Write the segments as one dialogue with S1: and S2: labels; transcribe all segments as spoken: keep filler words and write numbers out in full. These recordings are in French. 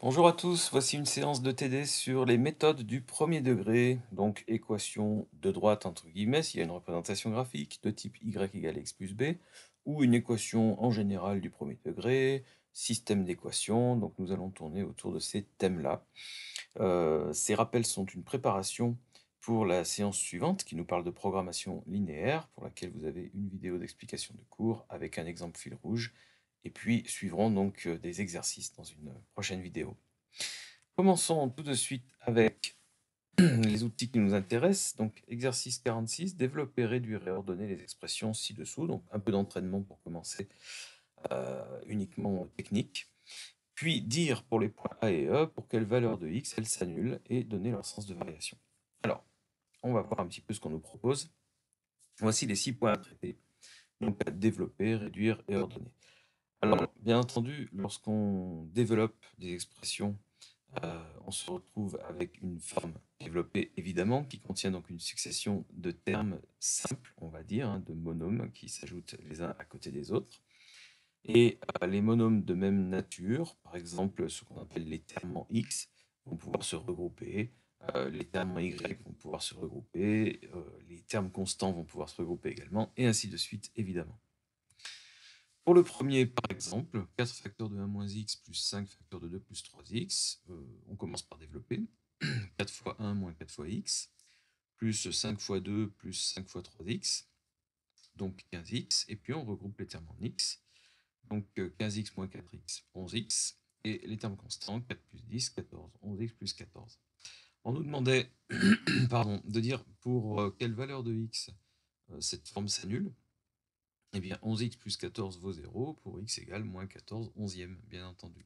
S1: Bonjour à tous, voici une séance de T D sur les méthodes du premier degré, donc équation de droite entre guillemets, s'il y a une représentation graphique de type y égale x plus b, ou une équation en général du premier degré, système d'équations, donc nous allons tourner autour de ces thèmes-là. Euh, ces rappels sont une préparation pour la séance suivante qui nous parle de programmation linéaire, pour laquelle vous avez une vidéo d'explication de cours avec un exemple fil rouge, et puis suivront donc euh, des exercices dans une prochaine vidéo. Commençons tout de suite avec les outils qui nous intéressent. Donc, exercice quarante-six, développer, réduire et ordonner les expressions ci-dessous. Donc, un peu d'entraînement pour commencer, euh, uniquement technique. Puis, dire pour les points A et E pour quelle valeur de x elles s'annulent et donner leur sens de variation. Alors, on va voir un petit peu ce qu'on nous propose. Voici les six points à traiter. Donc, à développer, réduire et ordonner. Alors, bien entendu, lorsqu'on développe des expressions, euh, on se retrouve avec une forme développée, évidemment, qui contient donc une succession de termes simples, on va dire, hein, de monômes qui s'ajoutent les uns à côté des autres. Et euh, les monômes de même nature, par exemple ce qu'on appelle les termes en x, vont pouvoir se regrouper, euh, les termes en y vont pouvoir se regrouper, euh, les termes constants vont pouvoir se regrouper également, et ainsi de suite, évidemment. Pour le premier, par exemple, quatre facteurs de un moins x plus cinq facteurs de deux plus trois x, euh, on commence par développer. quatre fois un moins quatre fois x, plus cinq fois deux plus cinq fois trois x, donc quinze x, et puis on regroupe les termes en x, donc quinze x moins quatre x, onze x, et les termes constants, quatre plus dix, quatorze, onze x plus quatorze. On nous demandait pardon, de dire pour euh, quelle valeur de x euh, cette forme s'annule. Eh bien, onze x plus quatorze vaut zéro, pour x égale moins quatorze onzième, bien entendu.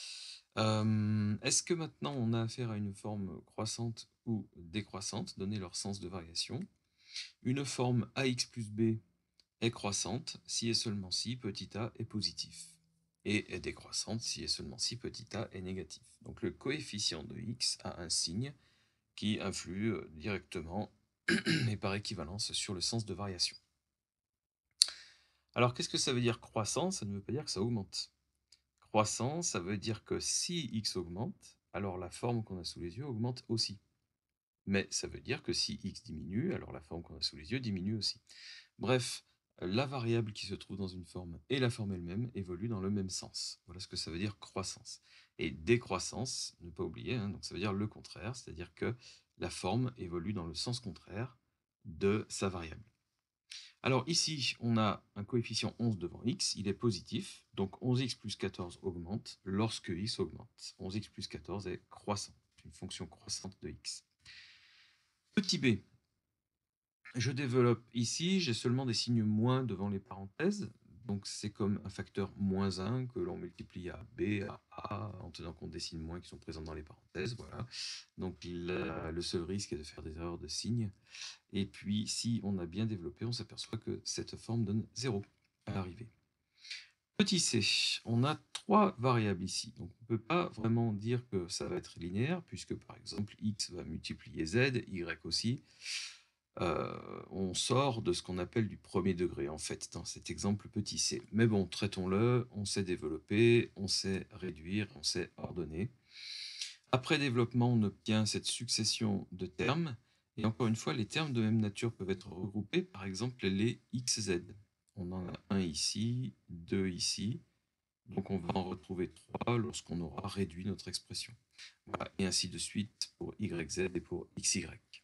S1: Euh, Est-ce que maintenant on a affaire à une forme croissante ou décroissante, donner leur sens de variation? Une forme ax plus b est croissante si et seulement si petit a est positif, et est décroissante si et seulement si petit a est négatif. Donc le coefficient de x a un signe qui influe directement et par équivalence sur le sens de variation. Alors qu'est-ce que ça veut dire croissant? Ça ne veut pas dire que ça augmente. Croissant, ça veut dire que si x augmente, alors la forme qu'on a sous les yeux augmente aussi. Mais ça veut dire que si x diminue, alors la forme qu'on a sous les yeux diminue aussi. Bref, la variable qui se trouve dans une forme et la forme elle-même évoluent dans le même sens. Voilà ce que ça veut dire croissance. Et décroissance, ne pas oublier, hein, donc ça veut dire le contraire, c'est-à-dire que la forme évolue dans le sens contraire de sa variable. Alors ici, on a un coefficient onze devant x, il est positif, donc onze x plus quatorze augmente lorsque x augmente. onze x plus quatorze est croissant, une fonction croissante de x. Petit b, je développe ici, j'ai seulement des signes moins devant les parenthèses, donc c'est comme un facteur moins un que l'on multiplie à b, à a, en tenant compte des signes moins qui sont présents dans les parenthèses, voilà. Donc la, le seul risque est de faire des erreurs de signes. Et puis, si on a bien développé, on s'aperçoit que cette forme donne zéro à l'arrivée. Petit c, on a trois variables ici. Donc, on ne peut pas vraiment dire que ça va être linéaire, puisque par exemple, x va multiplier z, y aussi. Euh, on sort de ce qu'on appelle du premier degré, en fait, dans cet exemple petit c. Mais bon, traitons-le, on sait développer, on sait réduire, on sait ordonner. Après développement, on obtient cette succession de termes. Et encore une fois, les termes de même nature peuvent être regroupés, par exemple les xz. On en a un ici, deux ici, donc on va en retrouver trois lorsqu'on aura réduit notre expression. Voilà, et ainsi de suite pour yz et pour xy.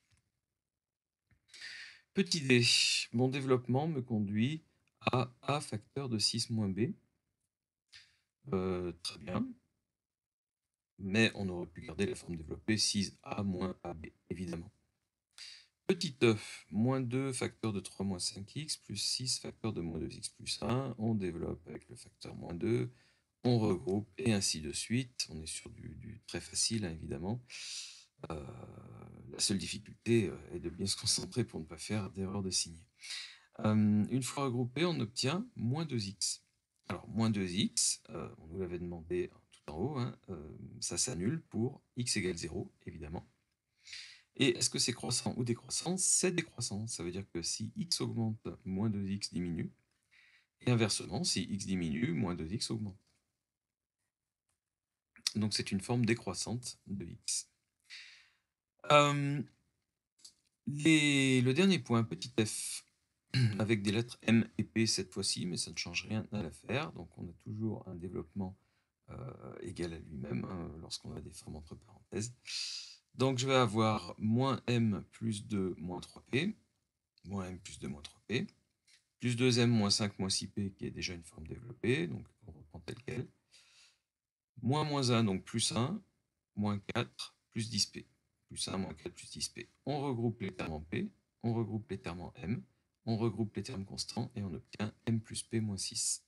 S1: Petit d, mon développement me conduit à a facteur de six moins b. Euh, très bien. Mais on aurait pu garder la forme développée six a moins ab, évidemment. Petit e, moins deux facteur de trois moins cinq x plus six facteur de moins deux x plus un. On développe avec le facteur moins deux, on regroupe et ainsi de suite. On est sur du, du très facile, hein, évidemment. Euh, la seule difficulté euh, est de bien se concentrer pour ne pas faire d'erreur de signe. Euh, une fois regroupé, on obtient moins deux x. Alors, moins deux x, euh, on nous l'avait demandé tout en haut, hein, euh, ça s'annule pour x égale zéro, évidemment. Et est-ce que c'est croissant ou décroissant? C'est décroissant. Ça veut dire que si x augmente, moins deux x diminue. Et inversement, si x diminue, moins deux x augmente. Donc c'est une forme décroissante de x. Euh, les, le dernier point, petit f, avec des lettres M et P cette fois-ci, mais ça ne change rien à l'affaire. Donc on a toujours un développement euh, égal à lui-même hein, lorsqu'on a des formes entre parenthèses. Donc je vais avoir moins M plus deux moins trois P, moins M plus deux moins trois P, plus deux M moins cinq moins six P qui est déjà une forme développée, donc on reprend tel quel, moins moins un, donc plus un, moins quatre, plus dix P, plus un, moins quatre, plus dix P. On regroupe les termes en P, on regroupe les termes en M, on regroupe les termes constants et on obtient M plus P moins six.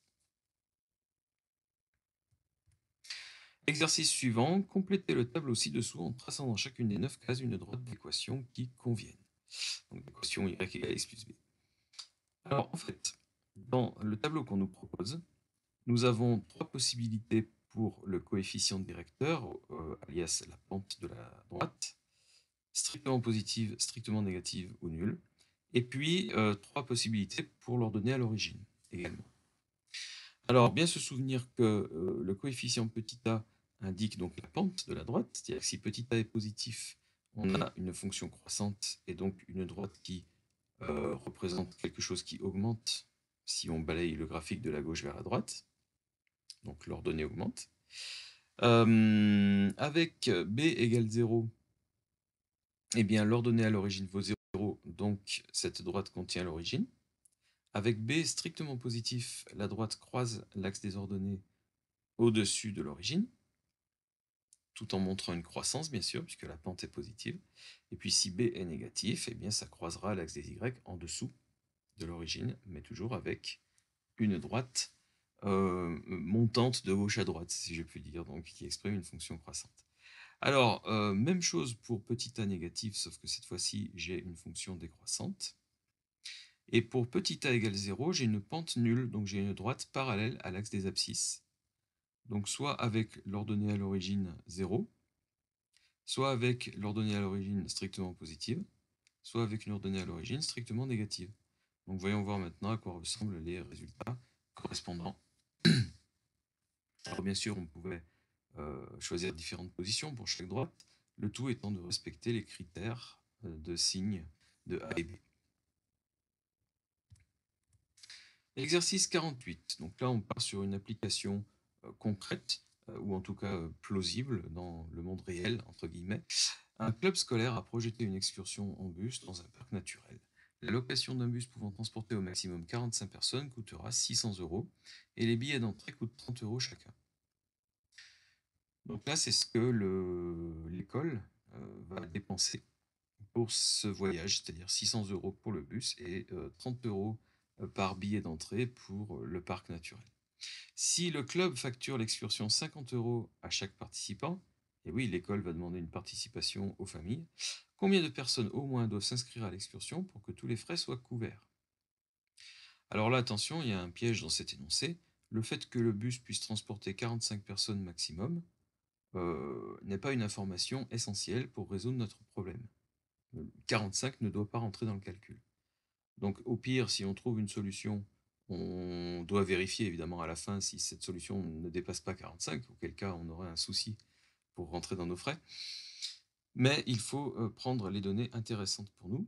S1: Exercice suivant, complétez le tableau ci-dessous en traçant dans chacune des neuf cases une droite d'équation qui convienne. Donc l'équation y égale x plus b. Alors en fait, dans le tableau qu'on nous propose, nous avons trois possibilités pour le coefficient directeur, euh, alias la pente de la droite, strictement positive, strictement négative ou nulle, et puis euh, trois possibilités pour l'ordonner à l'origine également. Alors, bien se souvenir que euh, le coefficient petit a indique donc la pente de la droite, c'est-à-dire que si petit a est positif, on a une fonction croissante et donc une droite qui euh, représente quelque chose qui augmente si on balaye le graphique de la gauche vers la droite, donc l'ordonnée augmente. Euh, avec b égale zéro, eh bien l'ordonnée à l'origine vaut zéro, donc cette droite contient l'origine. Avec b strictement positif, la droite croise l'axe des ordonnées au-dessus de l'origine, tout en montrant une croissance, bien sûr, puisque la pente est positive. Et puis si b est négatif, eh bien ça croisera l'axe des y en dessous de l'origine, mais toujours avec une droite euh, montante de gauche à droite, si je puis dire, donc qui exprime une fonction croissante. Alors, euh, même chose pour petit a négatif, sauf que cette fois-ci, j'ai une fonction décroissante. Et pour petit a égale zéro, j'ai une pente nulle, donc j'ai une droite parallèle à l'axe des abscisses. Donc soit avec l'ordonnée à l'origine zéro, soit avec l'ordonnée à l'origine strictement positive, soit avec une ordonnée à l'origine strictement négative. Donc voyons voir maintenant à quoi ressemblent les résultats correspondants. Alors bien sûr, on pouvait euh, choisir différentes positions pour chaque droite, le tout étant de respecter les critères de signes de A et B. Exercice quarante-huit. Donc là, on part sur une application euh, concrète, euh, ou en tout cas euh, plausible dans le monde réel, entre guillemets. Un club scolaire a projeté une excursion en bus dans un parc naturel. La location d'un bus pouvant transporter au maximum quarante-cinq personnes coûtera six cents euros et les billets d'entrée coûtent trente euros chacun. Donc là, c'est ce que l'école euh, va dépenser pour ce voyage, c'est-à-dire six cents euros pour le bus et euh, trente euros par billet d'entrée pour le parc naturel. Si le club facture l'excursion cinquante euros à chaque participant, et oui, l'école va demander une participation aux familles, combien de personnes au moins doivent s'inscrire à l'excursion pour que tous les frais soient couverts? Alors là, attention, il y a un piège dans cet énoncé. Le fait que le bus puisse transporter quarante-cinq personnes maximum euh, n'est pas une information essentielle pour résoudre notre problème. quarante-cinq ne doit pas rentrer dans le calcul. Donc au pire, si on trouve une solution, on doit vérifier évidemment à la fin si cette solution ne dépasse pas quarante-cinq, auquel cas on aurait un souci pour rentrer dans nos frais. Mais il faut euh, prendre les données intéressantes pour nous.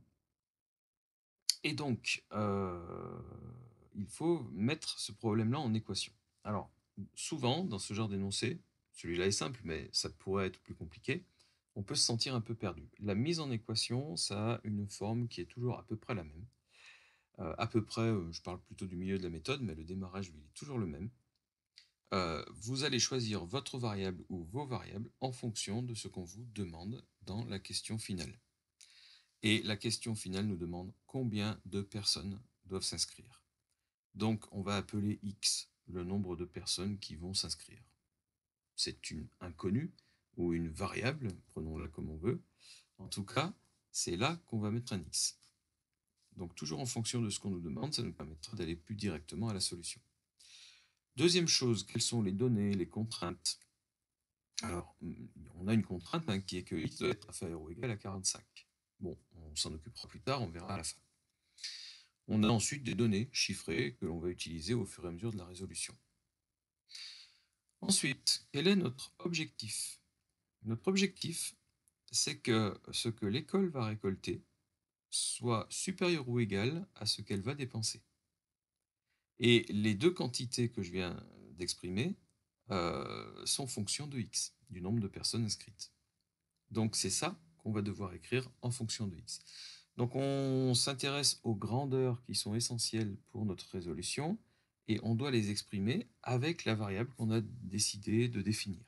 S1: Et donc, euh, il faut mettre ce problème-là en équation. Alors, souvent, dans ce genre d'énoncé, celui-là est simple, mais ça pourrait être plus compliqué, on peut se sentir un peu perdu. La mise en équation, ça a une forme qui est toujours à peu près la même. Euh, à peu près, euh, je parle plutôt du milieu de la méthode, mais le démarrage, lui, il est toujours le même. Euh, vous allez choisir votre variable ou vos variables en fonction de ce qu'on vous demande dans la question finale. Et la question finale nous demande combien de personnes doivent s'inscrire. Donc, on va appeler x le nombre de personnes qui vont s'inscrire. C'est une inconnue ou une variable, prenons-la comme on veut. En tout cas, c'est là qu'on va mettre un x. Donc toujours en fonction de ce qu'on nous demande, ça nous permettra d'aller plus directement à la solution. Deuxième chose, quelles sont les données, les contraintes? Alors, on a une contrainte hein, qui est que x doit être inférieur ou égal à quarante-cinq. Bon, on s'en occupera plus tard, on verra à la fin. On a ensuite des données chiffrées que l'on va utiliser au fur et à mesure de la résolution. Ensuite, quel est notre objectif? Notre objectif, c'est que ce que l'école va récolter soit supérieur ou égal à ce qu'elle va dépenser. Et les deux quantités que je viens d'exprimer euh, sont fonction de x, du nombre de personnes inscrites. Donc c'est ça qu'on va devoir écrire en fonction de x. Donc on s'intéresse aux grandeurs qui sont essentielles pour notre résolution et on doit les exprimer avec la variable qu'on a décidé de définir.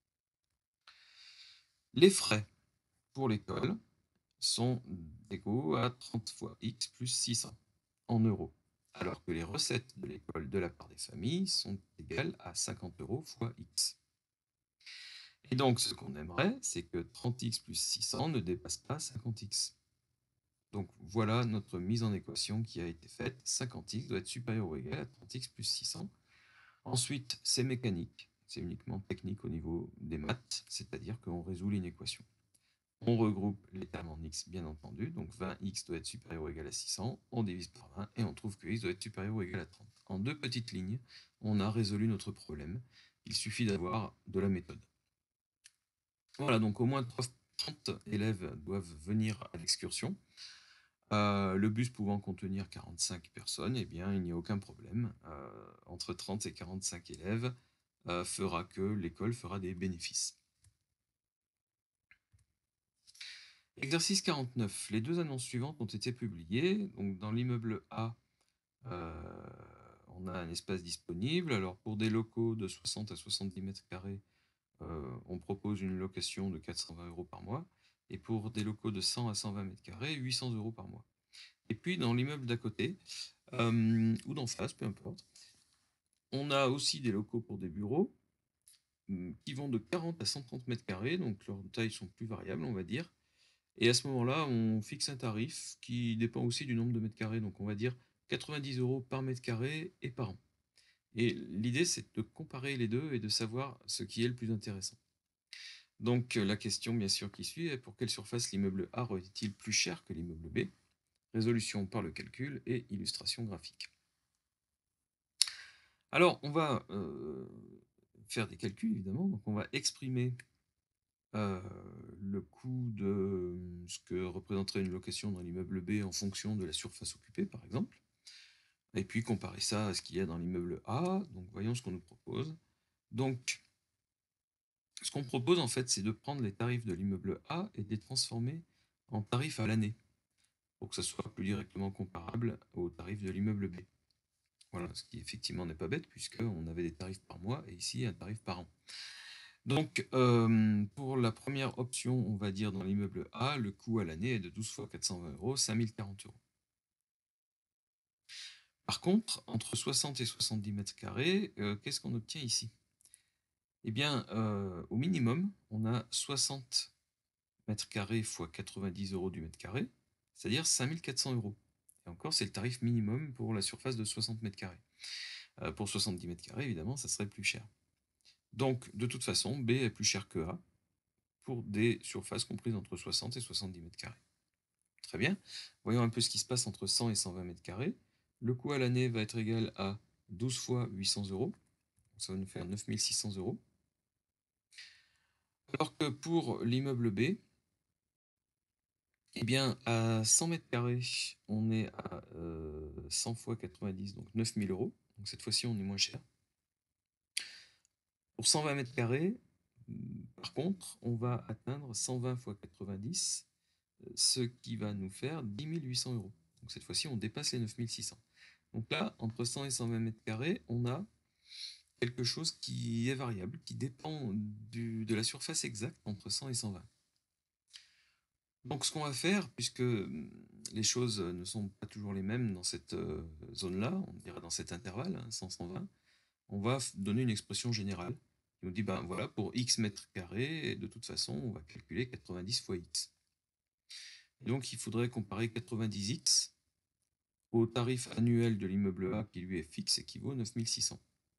S1: Les frais pour l'école sont égaux à trente fois x plus six cents en euros, alors que les recettes de l'école de la part des familles sont égales à cinquante euros fois x. Et donc ce qu'on aimerait, c'est que trente x plus six cents ne dépasse pas cinquante x. Donc voilà notre mise en équation qui a été faite. cinquante x doit être supérieur ou égal à trente x plus six cents. Ensuite, c'est mécanique, c'est uniquement technique au niveau des maths, c'est-à-dire qu'on résout une équation. On regroupe les termes en x, bien entendu, donc vingt x doit être supérieur ou égal à six cents, on divise par vingt et on trouve que x doit être supérieur ou égal à trente. En deux petites lignes, on a résolu notre problème. Il suffit d'avoir de la méthode. Voilà, donc au moins trente élèves doivent venir à l'excursion. Euh, le bus pouvant contenir quarante-cinq personnes, eh bien, il n'y a aucun problème. Euh, entre trente et quarante-cinq élèves euh, fera que l'école fera des bénéfices. Exercice quarante-neuf. Les deux annonces suivantes ont été publiées. Donc, dans l'immeuble A, euh, on a un espace disponible. Alors, pour des locaux de soixante à soixante-dix mètres carrés, euh, on propose une location de quatre cent vingt euros par mois. Et pour des locaux de cent à cent vingt mètres carrés, huit cents euros par mois. Et puis, dans l'immeuble d'à côté, euh, ou d'en face, peu importe, on a aussi des locaux pour des bureaux qui vont de quarante à cent trente mètres carrés, donc leurs tailles sont plus variables, on va dire. Et à ce moment-là, on fixe un tarif qui dépend aussi du nombre de mètres carrés. Donc on va dire quatre-vingt-dix euros par mètre carré et par an. Et l'idée, c'est de comparer les deux et de savoir ce qui est le plus intéressant. Donc la question, bien sûr, qui suit est pour quelle surface l'immeuble A est-il plus cher que l'immeuble B? Résolution par le calcul et illustration graphique. Alors, on va euh, faire des calculs, évidemment. Donc on va exprimer Euh, le coût de ce que représenterait une location dans l'immeuble B en fonction de la surface occupée, par exemple. Et puis comparer ça à ce qu'il y a dans l'immeuble A. Donc voyons ce qu'on nous propose. Donc, ce qu'on propose en fait, c'est de prendre les tarifs de l'immeuble A et de les transformer en tarifs à l'année, pour que ça soit plus directement comparable aux tarifs de l'immeuble B. Voilà, ce qui effectivement n'est pas bête, puisqu'on avait des tarifs par mois et ici un tarif par an. Donc, euh, pour la première option, on va dire dans l'immeuble A, le coût à l'année est de douze fois quatre cent vingt euros, cinq mille quarante euros. Par contre, entre soixante et soixante-dix mètres carrés, euh, qu'est-ce qu'on obtient ici? Eh bien, euh, au minimum, on a soixante mètres carrés fois quatre-vingt-dix euros du mètre carré, c'est-à-dire cinq mille quatre cents euros. Et encore, c'est le tarif minimum pour la surface de soixante mètres carrés. Euh, pour soixante-dix mètres carrés, évidemment, ça serait plus cher. Donc, de toute façon, B est plus cher que A pour des surfaces comprises entre soixante et soixante-dix mètres carrés. Très bien. Voyons un peu ce qui se passe entre cent et cent vingt mètres carrés. Le coût à l'année va être égal à douze fois huit cents euros. Ça va nous faire neuf mille six cents euros. Alors que pour l'immeuble B, eh bien, à cent mètres carrés, on est à euh, cent fois quatre-vingt-dix, donc neuf mille euros. Donc cette fois-ci, on est moins cher. Pour cent vingt mètres carrés, par contre, on va atteindre cent vingt fois quatre-vingt-dix, ce qui va nous faire dix mille huit cents euros. Donc cette fois-ci, on dépasse les neuf mille six cents. Donc là, entre cent et cent vingt mètres carrés, on a quelque chose qui est variable, qui dépend du, de la surface exacte entre cent et cent vingt. Donc ce qu'on va faire, puisque les choses ne sont pas toujours les mêmes dans cette zone-là, on dirait dans cet intervalle, hein, cent à cent vingt, on va donner une expression générale qui nous dit, ben voilà, pour x mètres carrés, et de toute façon, on va calculer quatre-vingt-dix fois x. Et donc il faudrait comparer quatre-vingt-dix x au tarif annuel de l'immeuble A qui lui est fixe et qui vaut neuf mille six cents.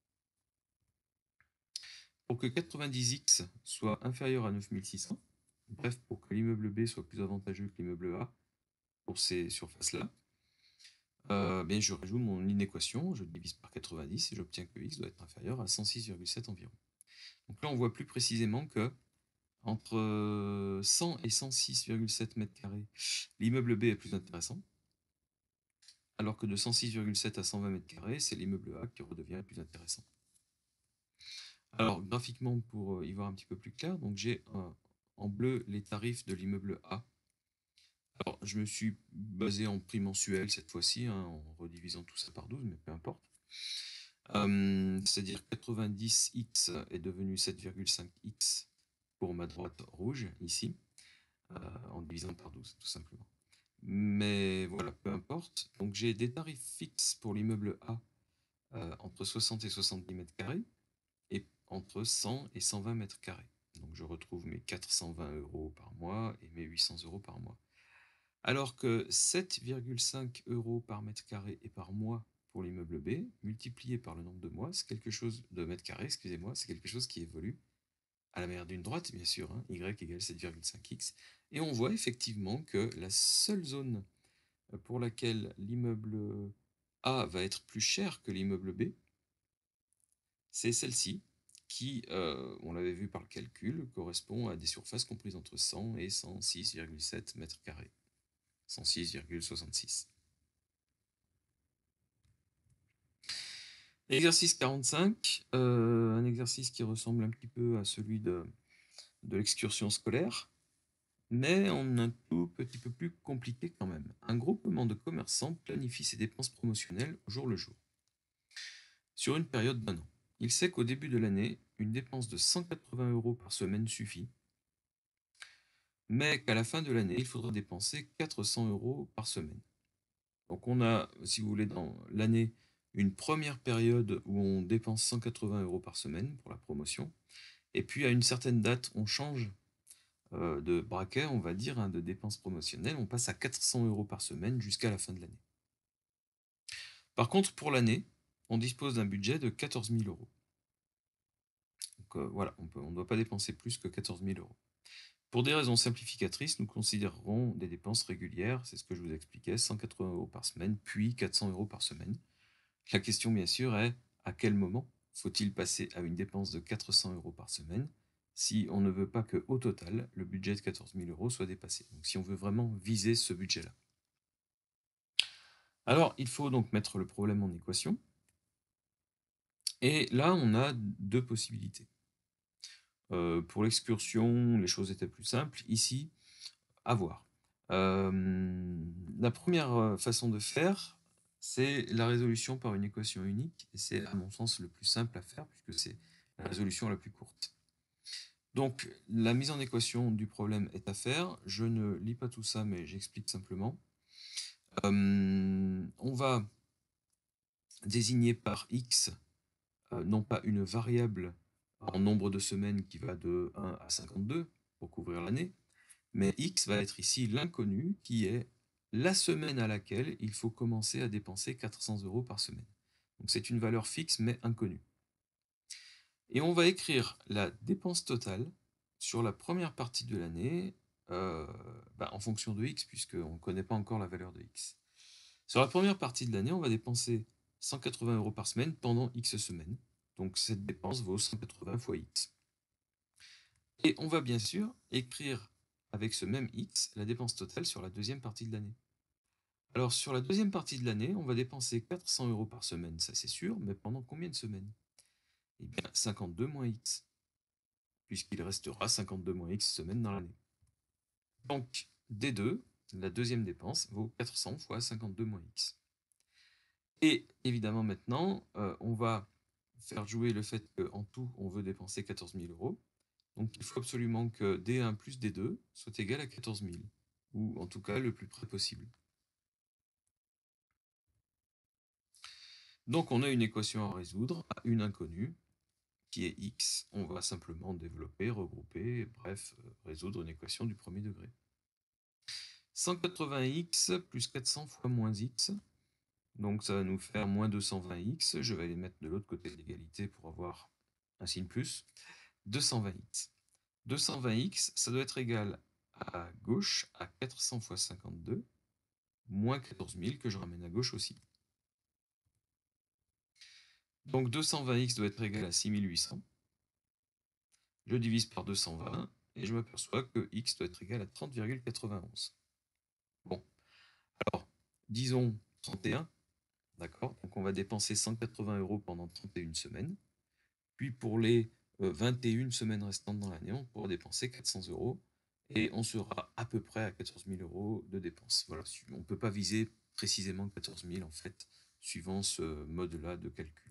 S1: Pour que quatre-vingt-dix x soit inférieur à neuf mille six cents, bref, pour que l'immeuble B soit plus avantageux que l'immeuble A pour ces surfaces-là, euh, bien je résout mon inéquation, je divise par quatre-vingt-dix et j'obtiens que x doit être inférieur à cent six virgule sept environ. Donc là, on voit plus précisément que entre cent et cent six virgule sept mètres carrés, l'immeuble B est plus intéressant, alors que de cent six virgule sept à cent vingt mètres carrés, c'est l'immeuble A qui redevient le plus intéressant. Alors, graphiquement, pour y voir un petit peu plus clair, donc j'ai en bleu les tarifs de l'immeuble A. Alors, je me suis basé en prix mensuel cette fois-ci, hein, en redivisant tout ça par douze, mais peu importe. Euh, C'est-à-dire quatre-vingt-dix x est devenu sept virgule cinq x pour ma droite rouge, ici, euh, en divisant par douze, tout simplement. Mais voilà, peu importe. Donc j'ai des tarifs fixes pour l'immeuble A euh, entre soixante et soixante-dix mètres carrés et entre cent et cent vingt mètres carrés. Donc je retrouve mes quatre cent vingt euros par mois et mes huit cents euros par mois. Alors que sept virgule cinq euros par mètre carré et par mois pour l'immeuble B, multiplié par le nombre de mois, c'est quelque chose de mètres carrés, excusez-moi, c'est quelque chose qui évolue à la manière d'une droite, bien sûr, hein, y égale sept virgule cinq x, et on voit effectivement que la seule zone pour laquelle l'immeuble A va être plus cher que l'immeuble B, c'est celle-ci, qui, euh, on l'avait vu par le calcul, correspond à des surfaces comprises entre cent et cent six virgule sept mètres carrés. cent six virgule soixante-six. Exercice quarante-cinq, euh, un exercice qui ressemble un petit peu à celui de, de l'excursion scolaire, mais en un tout petit peu plus compliqué quand même. Un groupement de commerçants planifie ses dépenses promotionnelles au jour le jour, sur une période d'un an. Il sait qu'au début de l'année, une dépense de cent quatre-vingts euros par semaine suffit, mais qu'à la fin de l'année, il faudra dépenser quatre cents euros par semaine. Donc on a, si vous voulez, dans l'année, une première période où on dépense cent quatre-vingts euros par semaine pour la promotion, et puis à une certaine date, on change euh, de braquet, on va dire, hein, de dépenses promotionnelles, on passe à quatre cents euros par semaine jusqu'à la fin de l'année. Par contre, pour l'année, on dispose d'un budget de quatorze mille euros. Donc euh, voilà, on ne doit pas dépenser plus que quatorze mille euros. Pour des raisons simplificatrices, nous considérerons des dépenses régulières, c'est ce que je vous expliquais, cent quatre-vingts euros par semaine, puis quatre cents euros par semaine. La question, bien sûr, est à quel moment faut-il passer à une dépense de quatre cents euros par semaine si on ne veut pas qu'au total, le budget de quatorze mille euros soit dépassé. Donc si on veut vraiment viser ce budget-là. Alors, il faut donc mettre le problème en équation. Et là, on a deux possibilités. Euh, pour l'excursion, les choses étaient plus simples. Ici, à voir. Euh, la première façon de faire, c'est la résolution par une équation unique, et c'est à mon sens le plus simple à faire, puisque c'est la résolution la plus courte. Donc, la mise en équation du problème est à faire. Je ne lis pas tout ça, mais j'explique simplement. Euh, on va désigner par x, euh, non pas une variable en nombre de semaines qui va de un à cinquante-deux pour couvrir l'année, mais x va être ici l'inconnu qui est la semaine à laquelle il faut commencer à dépenser quatre cents euros par semaine. Donc c'est une valeur fixe mais inconnue. Et on va écrire la dépense totale sur la première partie de l'année euh, bah, en fonction de x, puisqu'on ne connaît pas encore la valeur de x. Sur la première partie de l'année, on va dépenser cent quatre-vingts euros par semaine pendant x semaines. Donc cette dépense vaut cent quatre-vingts fois x. Et on va bien sûr écrire avec ce même x la dépense totale sur la deuxième partie de l'année. Alors sur la deuxième partie de l'année, on va dépenser quatre cents euros par semaine, ça c'est sûr, mais pendant combien de semaines? Eh bien cinquante-deux moins x, puisqu'il restera cinquante-deux moins x semaines dans l'année. Donc D deux, la deuxième dépense, vaut quatre cents fois cinquante-deux moins x. Et évidemment maintenant, euh, on va faire jouer le fait qu'en tout, on veut dépenser quatorze mille euros. Donc il faut absolument que D un plus D deux soit égal à quatorze mille, ou en tout cas le plus près possible. Donc on a une équation à résoudre à une inconnue, qui est x. On va simplement développer, regrouper, bref, résoudre une équation du premier degré. cent quatre-vingts x plus quatre cents fois moins x, donc ça va nous faire moins deux cent vingt x. Je vais les mettre de l'autre côté de l'égalité pour avoir un signe plus. deux cent vingt x. deux cent vingt x, ça doit être égal à gauche à quatre cents fois cinquante-deux, moins quatorze mille que je ramène à gauche aussi. Donc deux cent vingt x doit être égal à six mille huit cents. je divise par deux cent vingt, et je m'aperçois que x doit être égal à trente virgule quatre-vingt-onze. Bon, alors, disons trente et un, d'accord? Donc on va dépenser cent quatre-vingts euros pendant trente et une semaines. Puis pour les euh, vingt et une semaines restantes dans l'année, on pourra dépenser quatre cents euros. Et on sera à peu près à quatorze mille euros de dépenses. Voilà, on ne peut pas viser précisément quatorze mille en fait, suivant ce mode-là de calcul.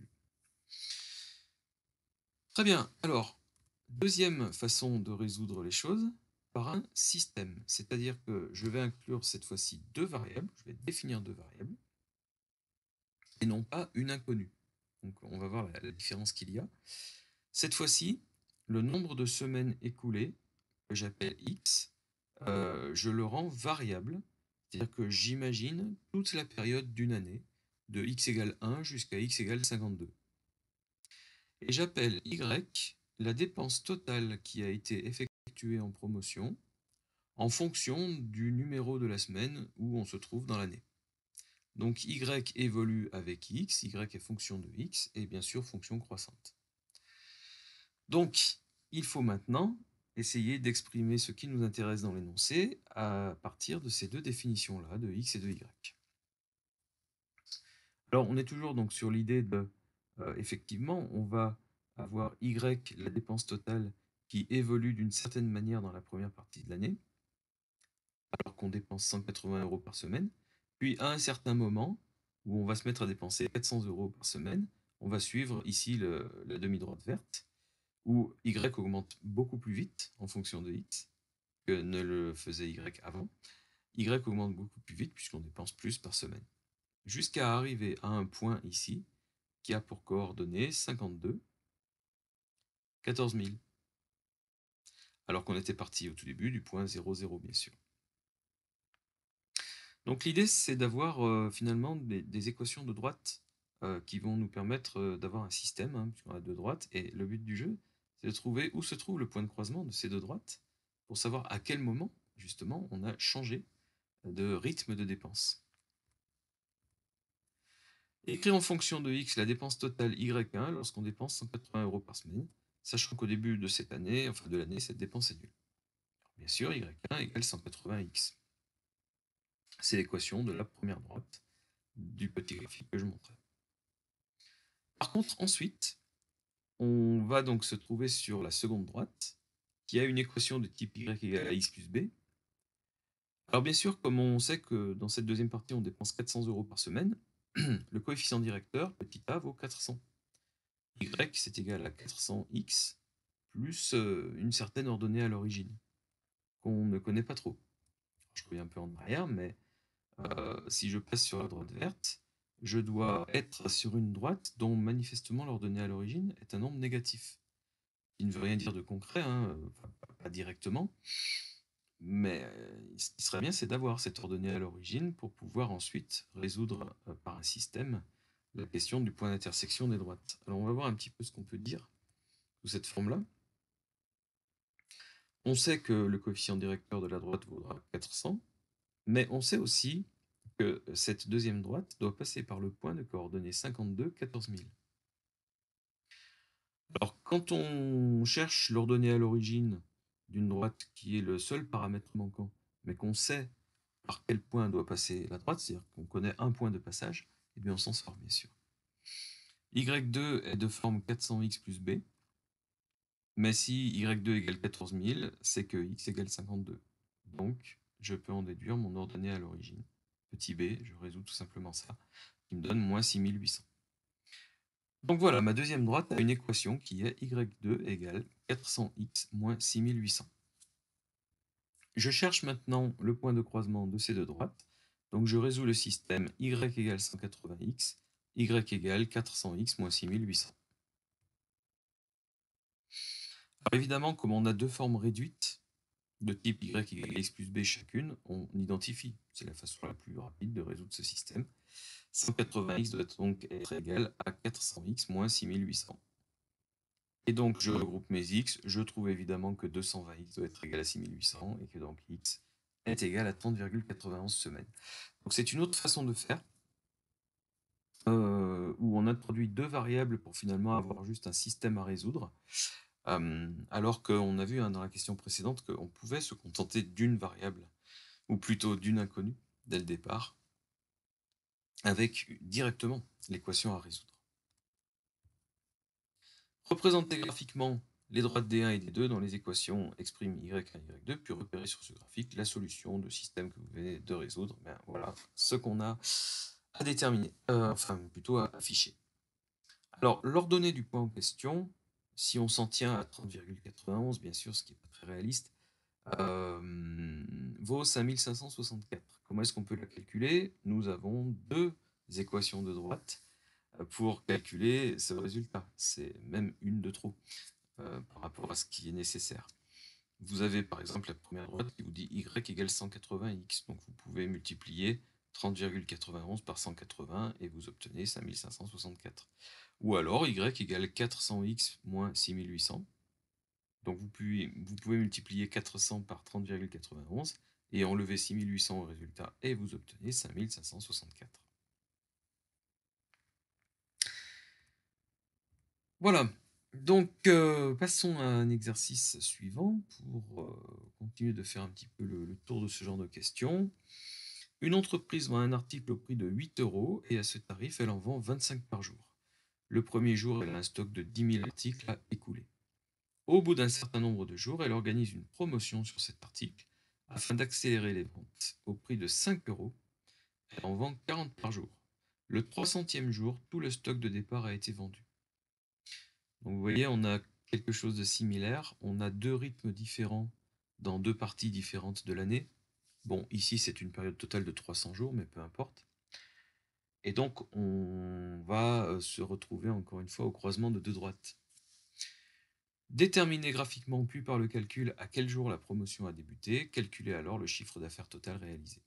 S1: Très bien, alors, deuxième façon de résoudre les choses, par un système. C'est-à-dire que je vais inclure cette fois-ci deux variables, je vais définir deux variables, et non pas une inconnue. Donc on va voir la, la différence qu'il y a. Cette fois-ci, le nombre de semaines écoulées, que j'appelle x, euh, je le rends variable, c'est-à-dire que j'imagine toute la période d'une année, de x égale un jusqu'à x égale cinquante-deux. Et j'appelle y la dépense totale qui a été effectuée en promotion en fonction du numéro de la semaine où on se trouve dans l'année. Donc y évolue avec x, y est fonction de x, et bien sûr fonction croissante. Donc, il faut maintenant essayer d'exprimer ce qui nous intéresse dans l'énoncé à partir de ces deux définitions-là, de x et de y. Alors, on est toujours donc sur l'idée de, euh, effectivement, on va avoir y, la dépense totale, qui évolue d'une certaine manière dans la première partie de l'année, alors qu'on dépense cent quatre-vingts euros par semaine. Puis, à un certain moment, où on va se mettre à dépenser quatre cents euros par semaine, on va suivre ici le, la demi-droite verte, où y augmente beaucoup plus vite en fonction de x que ne le faisait y avant. Y augmente beaucoup plus vite puisqu'on dépense plus par semaine. Jusqu'à arriver à un point ici qui a pour coordonnées cinquante-deux, quatorze mille. Alors qu'on était parti au tout début du point zéro zéro, bien sûr. Donc l'idée, c'est d'avoir euh, finalement des, des équations de droite euh, qui vont nous permettre euh, d'avoir un système, hein, puisqu'on a deux droites, et le but du jeu, c'est de trouver où se trouve le point de croisement de ces deux droites, pour savoir à quel moment, justement, on a changé de rythme de dépense. Écrire en fonction de x la dépense totale y un lorsqu'on dépense cent quatre-vingts euros par semaine, sachant qu'au début de cette année, enfin de l'année, cette dépense est nulle. Bien sûr, y un égale cent quatre-vingts x. C'est l'équation de la première droite du petit graphique que je montrais. Par contre, ensuite, on va donc se trouver sur la seconde droite, qui a une équation de type y égale à x plus b. Alors bien sûr, comme on sait que dans cette deuxième partie, on dépense quatre cents euros par semaine, le coefficient directeur, petit a, vaut quatre cents. Y, c'est égal à quatre cents x plus euh, une certaine ordonnée à l'origine, qu'on ne connaît pas trop. Je reviens un peu en arrière, mais euh, si je passe sur la droite verte, je dois être sur une droite dont manifestement l'ordonnée à l'origine est un nombre négatif. Il ne veut rien dire de concret, hein, enfin, pas directement, mais euh, ce qui serait bien, c'est d'avoir cette ordonnée à l'origine pour pouvoir ensuite résoudre euh, par un système la question du point d'intersection des droites. Alors on va voir un petit peu ce qu'on peut dire sous cette forme-là. On sait que le coefficient directeur de la droite vaudra quatre cents, mais on sait aussi que cette deuxième droite doit passer par le point de coordonnées cinquante-deux, quatorze mille. Alors, quand on cherche l'ordonnée à l'origine d'une droite qui est le seul paramètre manquant, mais qu'on sait par quel point doit passer la droite, c'est-à-dire qu'on connaît un point de passage, eh bien on s'en sort bien sûr. y deux est de forme quatre cents x plus b, mais si y deux égale quatorze mille, c'est que x égale cinquante-deux. Donc, je peux en déduire mon ordonnée à l'origine. Petit b, je résous tout simplement ça, qui me donne moins six mille huit cents. Donc voilà, ma deuxième droite a une équation qui est y deux égale quatre cents x moins six mille huit cents. Je cherche maintenant le point de croisement de ces deux droites. Donc je résous le système y égale cent quatre-vingts x, y égale quatre cents x moins six mille huit cents. Alors évidemment, comme on a deux formes réduites, de type y égale x plus b chacune, on identifie. C'est la façon la plus rapide de résoudre ce système. cent quatre-vingts x doit donc être égal à quatre cents x moins six mille huit cents. Et donc, je regroupe mes x, je trouve évidemment que deux cent vingt x doit être égal à six mille huit cents, et que donc x est égal à trente virgule quatre-vingt-onze semaines. Donc c'est une autre façon de faire, euh, où on introduit deux variables pour finalement avoir juste un système à résoudre. Euh, alors qu'on a vu hein, dans la question précédente qu'on pouvait se contenter d'une variable, ou plutôt d'une inconnue, dès le départ, avec directement l'équation à résoudre. Représenter graphiquement les droites d un et d deux dans les équations expriment y un, y deux, puis repérer sur ce graphique la solution de système que vous venez de résoudre. Ben, voilà ce qu'on a à déterminer, euh, enfin plutôt à afficher. Alors, l'ordonnée du point en question, si on s'en tient à trente virgule quatre-vingt-onze, bien sûr, ce qui n'est pas très réaliste, euh, vaut cinq mille cinq cent soixante-quatre. Comment est-ce qu'on peut la calculer? Nous avons deux équations de droite pour calculer ce résultat. C'est même une de trop euh, par rapport à ce qui est nécessaire. Vous avez par exemple la première droite qui vous dit y égale cent quatre-vingts x. Donc vous pouvez multiplier trente virgule quatre-vingt-onze par cent quatre-vingts et vous obtenez cinq mille cinq cent soixante-quatre. Ou alors y égale quatre cents x moins six mille huit cents. Donc vous pouvez, vous pouvez multiplier quatre cents par trente virgule quatre-vingt-onze et enlever six mille huit cents au résultat et vous obtenez cinq mille cinq cent soixante-quatre. Voilà, donc euh, passons à un exercice suivant pour euh, continuer de faire un petit peu le, le tour de ce genre de questions. Une entreprise vend un article au prix de huit euros et à ce tarif, elle en vend vingt-cinq par jour. Le premier jour, elle a un stock de dix mille articles à écouler. Au bout d'un certain nombre de jours, elle organise une promotion sur cet article afin d'accélérer les ventes. Au prix de cinq euros, elle en vend quarante par jour. Le trois centième jour, tout le stock de départ a été vendu. Donc vous voyez, on a quelque chose de similaire. On a deux rythmes différents dans deux parties différentes de l'année. Bon, ici, c'est une période totale de trois cents jours, mais peu importe. Et donc, on va se retrouver encore une fois au croisement de deux droites. Déterminer graphiquement, puis par le calcul, à quel jour la promotion a débuté. Calculer alors le chiffre d'affaires total réalisé.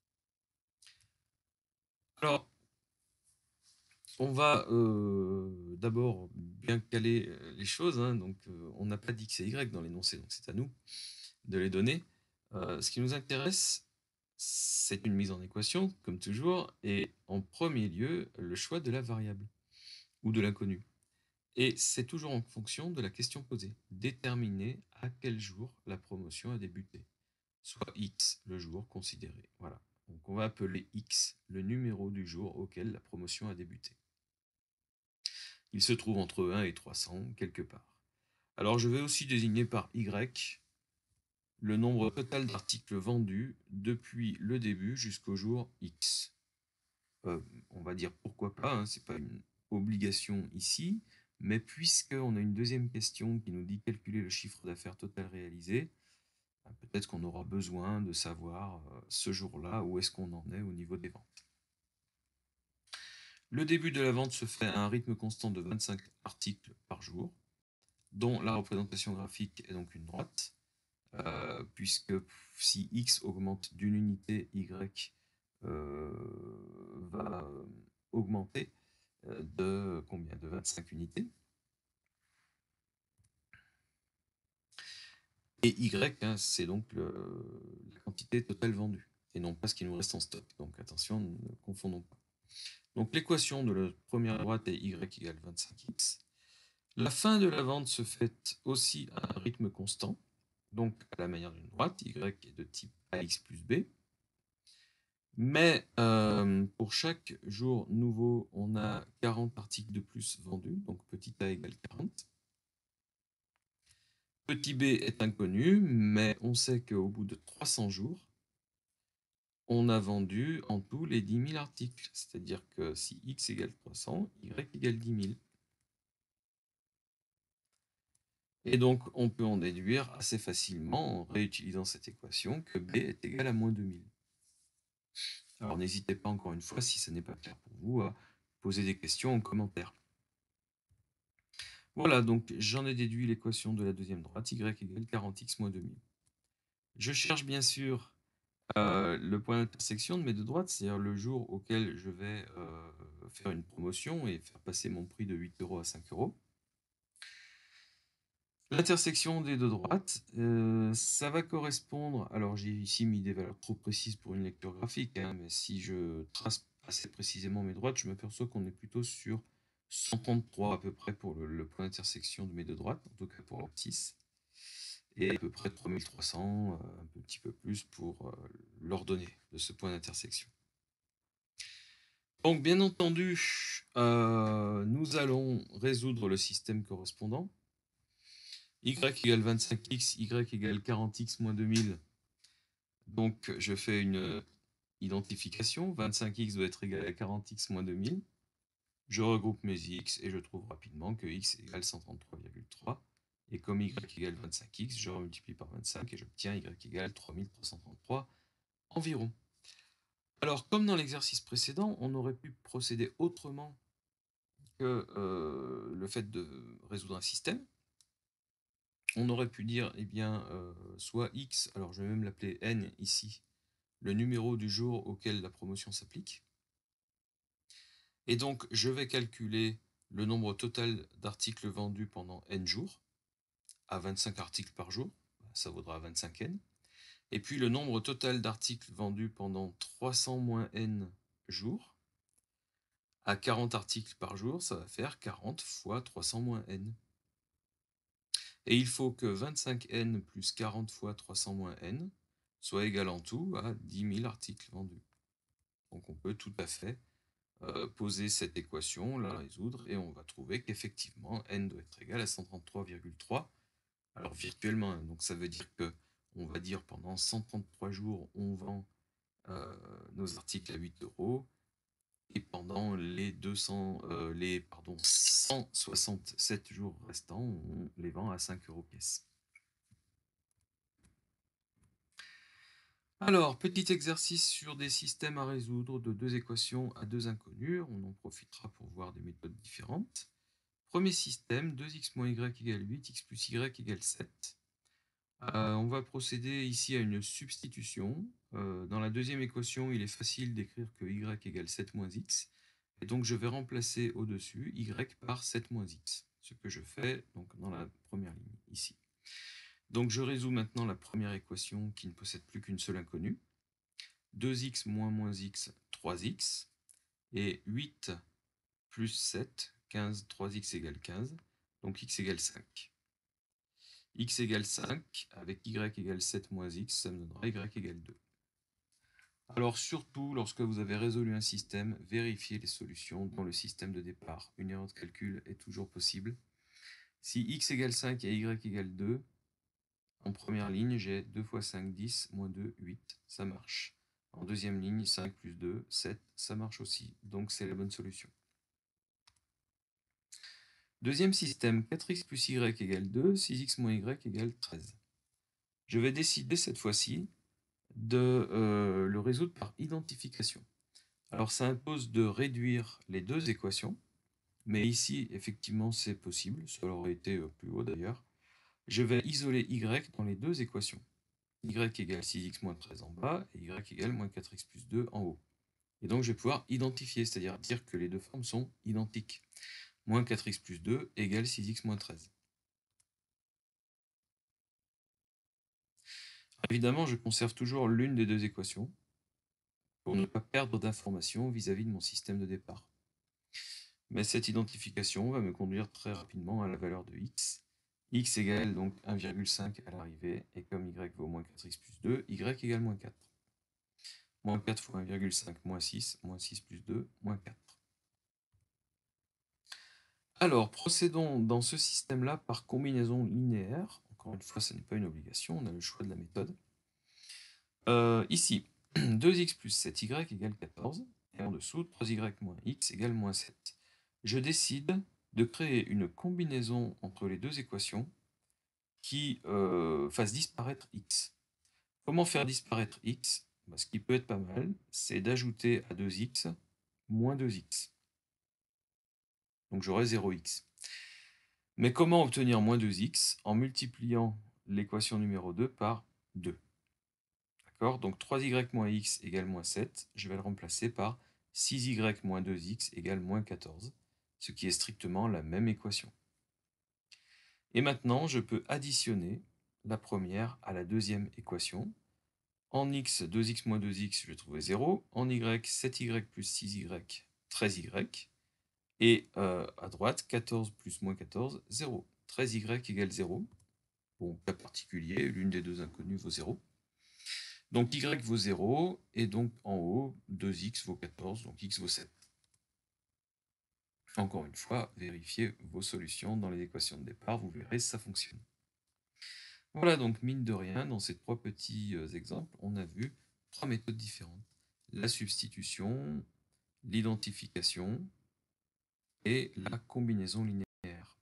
S1: Alors, on va euh, d'abord bien caler les choses. Hein, donc, euh, on n'a pas d'X et Y dans l'énoncé, donc c'est à nous de les donner. Euh, ce qui nous intéresse, c'est une mise en équation, comme toujours, et en premier lieu, le choix de la variable ou de l'inconnu. Et c'est toujours en fonction de la question posée. Déterminer à quel jour la promotion a débuté, soit X, le jour considéré. Voilà. Donc on va appeler X le numéro du jour auquel la promotion a débuté. Il se trouve entre un et trois cents, quelque part. Alors je vais aussi désigner par Y le nombre total d'articles vendus depuis le début jusqu'au jour X. Euh, on va dire pourquoi pas, hein, c'est pas une obligation ici, mais puisqu'on a une deuxième question qui nous dit calculer le chiffre d'affaires total réalisé, peut-être qu'on aura besoin de savoir euh, ce jour-là où est-ce qu'on en est au niveau des ventes. Le début de la vente se fait à un rythme constant de vingt-cinq articles par jour, dont la représentation graphique est donc une droite. Euh, puisque si X augmente d'une unité, Y euh, va augmenter de combien? De vingt-cinq unités. Et Y, hein, c'est donc le, la quantité totale vendue, et non pas ce qui nous reste en stock. Donc attention, ne confondons pas. Donc l'équation de la première droite est Y égale vingt-cinq X. La fin de la vente se fait aussi à un rythme constant, donc à la manière d'une droite. Y est de type A X plus B. Mais euh, pour chaque jour nouveau, on a quarante articles de plus vendus, donc petit a égale quarante. Petit b est inconnu, mais on sait qu'au bout de trois cents jours, on a vendu en tout les dix mille articles. C'est-à-dire que si x égale trois cents, y égale dix mille. Et donc, on peut en déduire assez facilement, en réutilisant cette équation, que b est égal à moins deux mille. Alors, n'hésitez pas, encore une fois, si ce n'est pas clair pour vous, à poser des questions en commentaire. Voilà, donc j'en ai déduit l'équation de la deuxième droite, y égale quarante x moins deux mille. Je cherche bien sûr euh, le point d'intersection de mes deux droites, c'est-à-dire le jour auquel je vais euh, faire une promotion et faire passer mon prix de huit euros à cinq euros. L'intersection des deux droites, euh, ça va correspondre, alors j'ai ici mis des valeurs trop précises pour une lecture graphique, hein, mais si je trace assez précisément mes droites, je m'aperçois qu'on est plutôt sur cent trente-trois à peu près pour le, le point d'intersection de mes deux droites, en tout cas pour l'abscisse, et à peu près trois mille trois cents, euh, un petit peu plus pour euh, l'ordonnée de ce point d'intersection. Donc bien entendu, euh, nous allons résoudre le système correspondant. Y égale vingt-cinq x, y égale quarante x moins deux mille. Donc je fais une identification, vingt-cinq x doit être égal à quarante x moins deux mille. Je regroupe mes x et je trouve rapidement que x égale cent trente-trois virgule trois. Et comme y égale vingt-cinq x, je multiplie par vingt-cinq et j'obtiens y égale trois mille trois cent trente-trois environ. Alors, comme dans l'exercice précédent, on aurait pu procéder autrement que euh, le fait de résoudre un système. On aurait pu dire, eh bien, euh, soit x, alors je vais même l'appeler n ici, le numéro du jour auquel la promotion s'applique. Et donc, je vais calculer le nombre total d'articles vendus pendant n jours, à vingt-cinq articles par jour, ça vaudra vingt-cinq n. Et puis le nombre total d'articles vendus pendant trois cents moins n jours, à quarante articles par jour, ça va faire quarante fois trois cents moins n. Et il faut que vingt-cinq n plus quarante fois trois cents moins n soit égal en tout à dix mille articles vendus. Donc on peut tout à fait euh, poser cette équation, la résoudre, et on va trouver qu'effectivement n doit être égal à cent trente-trois virgule trois. Alors virtuellement, hein, donc ça veut dire que on va dire pendant cent trente-trois jours, on vend euh, nos articles à huit euros. Et pendant les, deux cents, euh, les pardon, cent soixante-sept jours restants, on les vend à cinq euros pièce. Alors, petit exercice sur des systèmes à résoudre de deux équations à deux inconnues. On en profitera pour voir des méthodes différentes. Premier système, deux x moins y égale huit, x plus y égale sept. Euh, on va procéder ici à une substitution. Euh, dans la deuxième équation, il est facile d'écrire que y égale sept moins x. Et donc, je vais remplacer au-dessus y par sept moins x. Ce que je fais donc, dans la première ligne, ici. Donc, je résous maintenant la première équation qui ne possède plus qu'une seule inconnue. deux x moins moins x, trois x. Et huit plus sept, quinze, trois x égale quinze. Donc, x égale cinq. X égale cinq, avec y égale sept moins x, ça me donnera y égale deux. Alors surtout, lorsque vous avez résolu un système, vérifiez les solutions dans le système de départ. Une erreur de calcul est toujours possible. Si x égale cinq et y égale deux, en première ligne, j'ai deux fois cinq, dix, moins deux, huit, ça marche. En deuxième ligne, cinq plus deux, sept, ça marche aussi. Donc c'est la bonne solution. Deuxième système, quatre x plus y égale deux, six x moins y égale treize. Je vais décider cette fois-ci de euh, le résoudre par identification. Alors ça impose de réduire les deux équations, mais ici effectivement c'est possible, ça aurait été plus haut d'ailleurs. Je vais isoler y dans les deux équations. Y égale six x moins treize en bas et y égale moins quatre x plus deux en haut. Et donc je vais pouvoir identifier, c'est-à-dire dire que les deux formes sont identiques. Moins quatre x plus deux égale six x moins treize. Évidemment, je conserve toujours l'une des deux équations pour ne pas perdre d'informations vis-à-vis de mon système de départ. Mais cette identification va me conduire très rapidement à la valeur de x. X égale donc un virgule cinq à l'arrivée, et comme y vaut moins quatre x plus deux, y égale moins quatre. Moins quatre fois un virgule cinq, moins six, moins six plus deux, moins quatre. Alors, procédons dans ce système-là par combinaison linéaire. Encore une fois, ce n'est pas une obligation, on a le choix de la méthode. Euh, ici, deux x plus sept y égale quatorze, et en dessous, trois y moins x égale moins sept. Je décide de créer une combinaison entre les deux équations qui euh, fasse disparaître x. Comment faire disparaître x? Bah, ce qui peut être pas mal, c'est d'ajouter à deux x moins deux x. Donc j'aurai zéro x. Mais comment obtenir moins deux x? En multipliant l'équation numéro deux par deux. D'accord? Donc trois y moins x égale moins sept. Je vais le remplacer par six y moins deux x égale moins quatorze, ce qui est strictement la même équation. Et maintenant, je peux additionner la première à la deuxième équation. En x, deux x moins deux x, je vais trouver zéro. En y, sept y plus six y, treize y. Et euh, à droite, quatorze plus moins quatorze, zéro. treize y égale zéro. Bon, cas particulier, l'une des deux inconnues vaut zéro. Donc y vaut zéro, et donc en haut, deux x vaut quatorze, donc x vaut sept. Encore une fois, vérifiez vos solutions dans les équations de départ, vous verrez si ça fonctionne. Voilà, donc mine de rien, dans ces trois petits euh, exemples, on a vu trois méthodes différentes. La substitution, l'identification et la combinaison linéaire.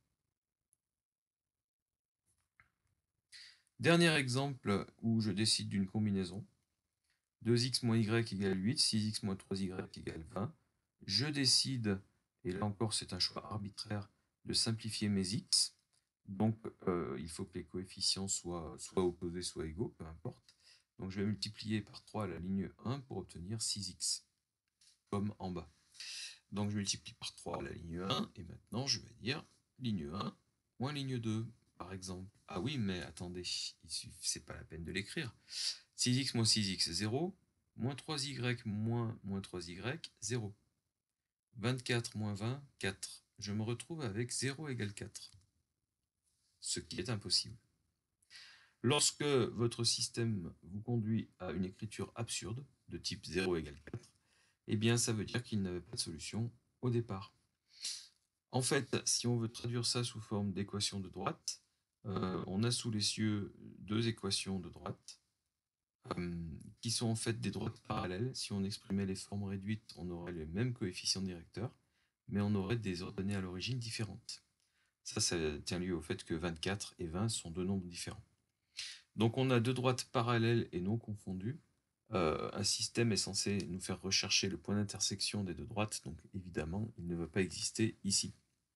S1: Dernier exemple où je décide d'une combinaison. deux x moins y égale huit, six x moins trois y égale vingt. Je décide, et là encore c'est un choix arbitraire, de simplifier mes x. Donc euh, il faut que les coefficients soient soit opposés, soit égaux, peu importe. Donc je vais multiplier par trois à la ligne un pour obtenir six x, comme en bas. Donc je multiplie par trois à la ligne un, et maintenant je vais dire ligne un moins ligne deux, par exemple. Ah oui, mais attendez, c'est pas la peine de l'écrire. six x moins six x, zéro. Moins trois y moins moins trois y, zéro. vingt-quatre moins vingt, quatre. Je me retrouve avec zéro égale quatre. Ce qui est impossible. Lorsque votre système vous conduit à une écriture absurde, de type zéro égale quatre, eh bien ça veut dire qu'il n'avait pas de solution au départ. En fait, si on veut traduire ça sous forme d'équation de droite, euh, on a sous les cieux deux équations de droite, euh, qui sont en fait des droites parallèles. Si on exprimait les formes réduites, on aurait les mêmes coefficients directeurs, mais on aurait des ordonnées à l'origine différentes. Ça, ça tient lieu au fait que vingt-quatre et vingt sont deux nombres différents. Donc on a deux droites parallèles et non confondues. Euh, un système est censé nous faire rechercher le point d'intersection des deux droites, donc évidemment, il ne va pas exister ici.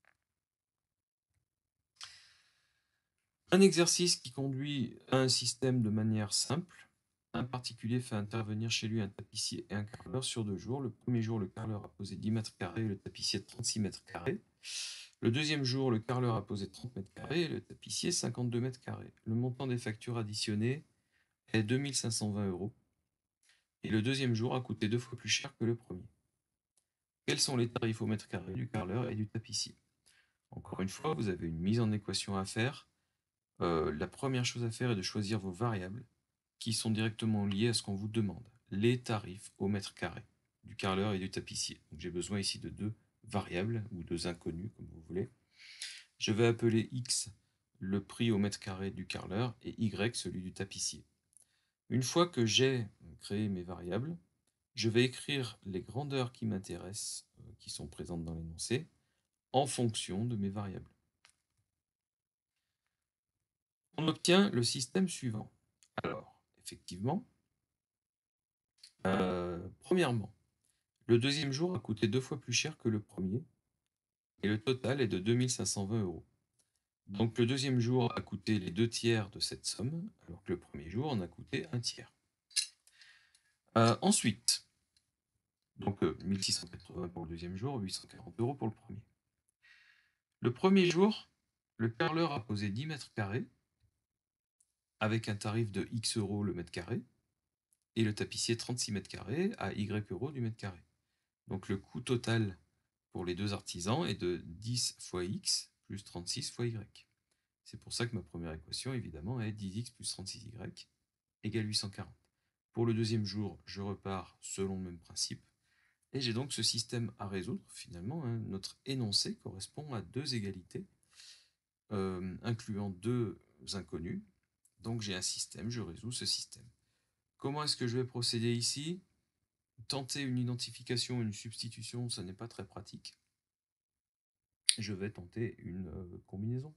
S1: Un exercice qui conduit à un système de manière simple. Un particulier fait intervenir chez lui un tapissier et un carreleur sur deux jours. Le premier jour, le carreleur a posé dix mètres carrés et le tapissier trente-six mètres carrés. Le deuxième jour, le carreleur a posé trente mètres carrés et le tapissier cinquante-deux mètres carrés. Le montant des factures additionnées est deux mille cinq cent vingt euros. Et le deuxième jour a coûté deux fois plus cher que le premier. Quels sont les tarifs au mètre carré du carreleur et du tapissier? Encore une fois, vous avez une mise en équation à faire. Euh, la première chose à faire est de choisir vos variables qui sont directement liées à ce qu'on vous demande. Les tarifs au mètre carré du carreleur et du tapissier. Donc j'ai besoin ici de deux variables ou deux inconnus, comme vous voulez. Je vais appeler x le prix au mètre carré du carreleur et y celui du tapissier. Une fois que j'ai créé mes variables, je vais écrire les grandeurs qui m'intéressent, euh, qui sont présentes dans l'énoncé, en fonction de mes variables. On obtient le système suivant. Alors, effectivement, euh, premièrement, le deuxième jour a coûté deux fois plus cher que le premier, et le total est de deux mille cinq cent vingt euros. Donc le deuxième jour a coûté les deux tiers de cette somme, alors que le premier jour en a coûté un tiers. Euh, ensuite, donc euh, mille six cent quatre-vingts pour le deuxième jour, huit cent quarante euros pour le premier. Le premier jour, le carreleur a posé dix mètres carrés, avec un tarif de X euros le mètre carré, et le tapissier trente-six mètres carrés à Y euros du mètre carré. Donc le coût total pour les deux artisans est de dix fois X plus trente-six fois Y. C'est pour ça que ma première équation, évidemment, est dix x plus trente-six y égale huit cent quarante. Pour le deuxième jour, je repars selon le même principe. Et j'ai donc ce système à résoudre, finalement. Hein. Notre énoncé correspond à deux égalités, euh, incluant deux inconnus. Donc j'ai un système, je résous ce système. Comment est-ce que je vais procéder ici? Tenter une identification, une substitution, ça n'est pas très pratique. Je vais tenter une euh, combinaison.